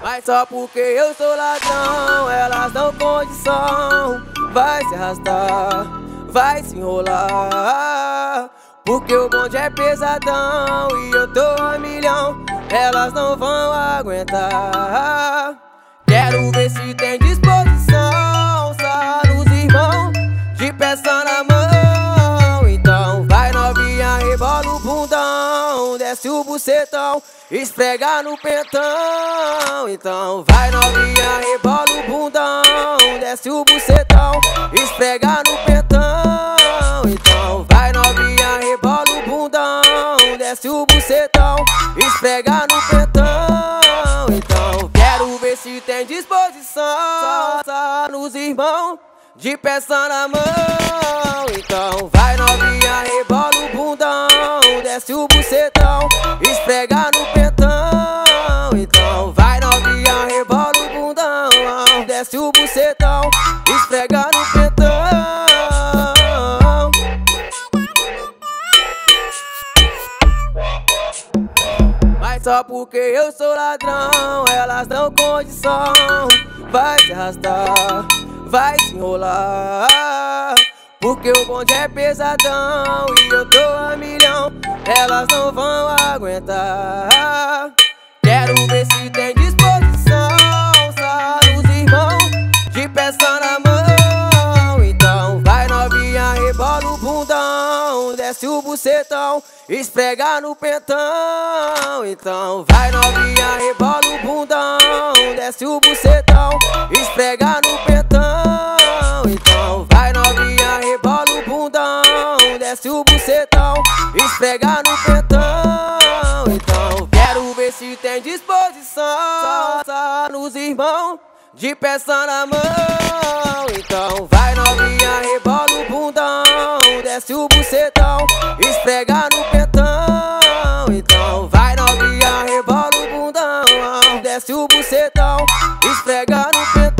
Mas só porque eu sou ladrão, elas dão condição. Vai se arrastar, vai se enrolar, porque o bonde é pesadão e eu tô a milhão, elas não vão aguentar. Quero ver se tem disposição, só nos irmãos, de peça na mão. Então vai novinha, rebola o bundão, desce o bucetão, esfrega no pentão. Então vai novinha, rebola o bundão, desce o bucetão, esfrega no pentão. Então vai novinha, rebola o bundão, desce o bucetão, esfrega no pentão. Então quero ver se tem disposição, só nos irmãos, de peça na mão. Então vai novinha, rebola o bundão, desce o bucetão, esfrega no pentão. Então vai novinha, rebola o bundão, desce o bucetão, esfrega no pentão. Mas só porque eu sou ladrão, elas dão condição. Vai se arrastar, vai se enrolar, porque o bonde é pesadão e eu tô a milhão, elas não vão aguentar. Quero ver se tem disposição, só nos irmãos, de peça na mão. Então vai novinha, rebola o bundão, desce o bucetão, esfrega no pentão. Então vai novinha, rebola o bundão, desce o bucetão, esfrega no pentão. Então vai novinha, rebola o bundão, desce o bucetão, esfrega no pentão. Então quero ver se tem disposição, só nos irmãos, de peça na mão. Então vai novinha, rebola o bundão, desce o bucetão, esfrega no pentão. Então vai novinha, rebola o bundão, desce o bucetão, esfrega no pentão.